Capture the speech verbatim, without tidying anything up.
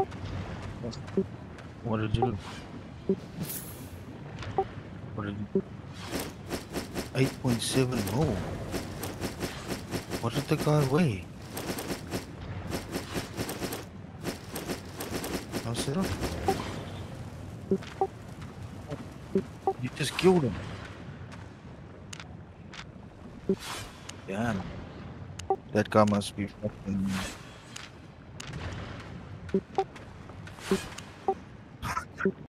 What did you do? What did you eight point seven oh. What did the guy weigh? How's it up? You just killed him. Damn. That guy must be fucking